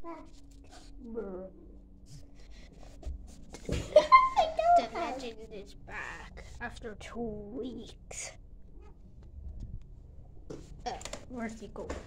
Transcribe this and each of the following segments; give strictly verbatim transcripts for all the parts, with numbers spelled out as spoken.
The legend is back after two weeks. Uh, where's he go?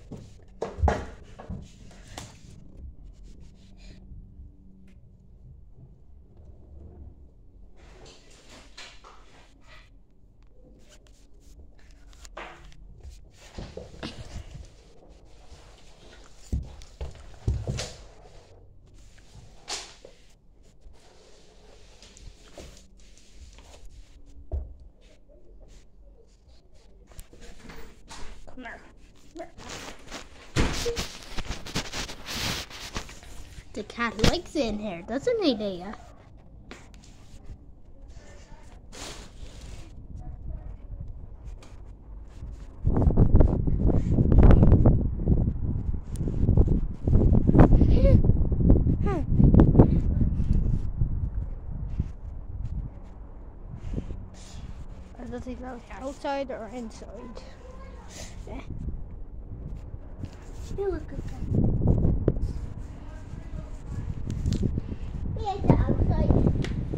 Come here. The cat likes it in here, doesn't he, Leah? Does he go outside or inside? Yeah. You look at that. Yeah, the outside.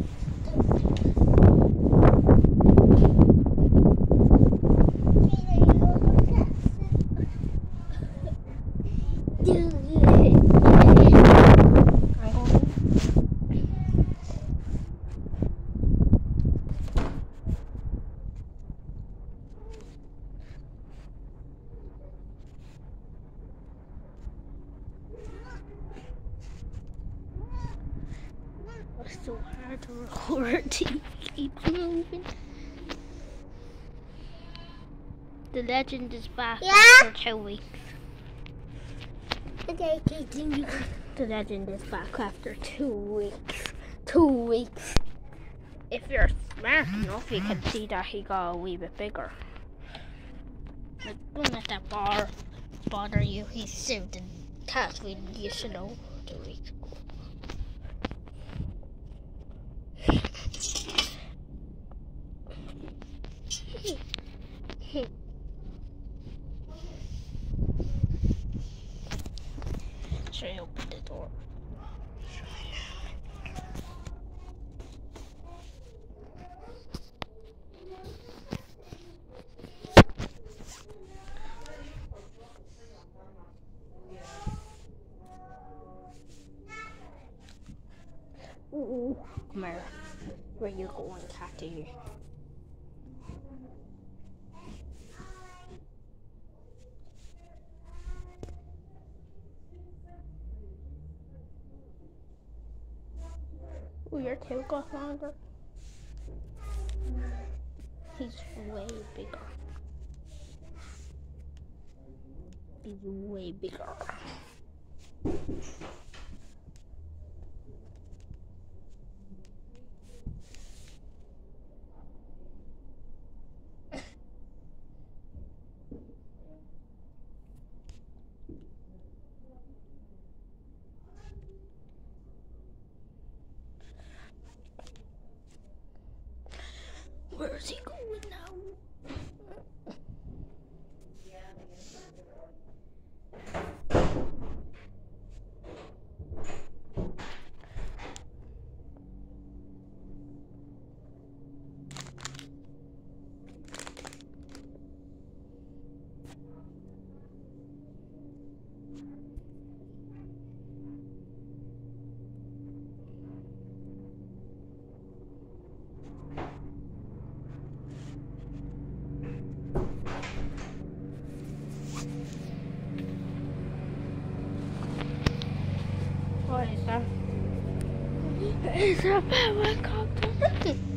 It's so hard to record. Keep moving. The legend is back Yeah? after two weeks. Okay, continue. The legend is back after two weeks. Two weeks. If you're smart enough, you can see that he got a wee bit bigger. Like, don't let that bar bother you. He's saved the cat we used to know two weeks ago. Should I open the door? Ooh, come here. Where you going, Catty? Oh, your tail got longer. He's way bigger. He's way bigger. Where is he going now? What is that? It's a helicopter.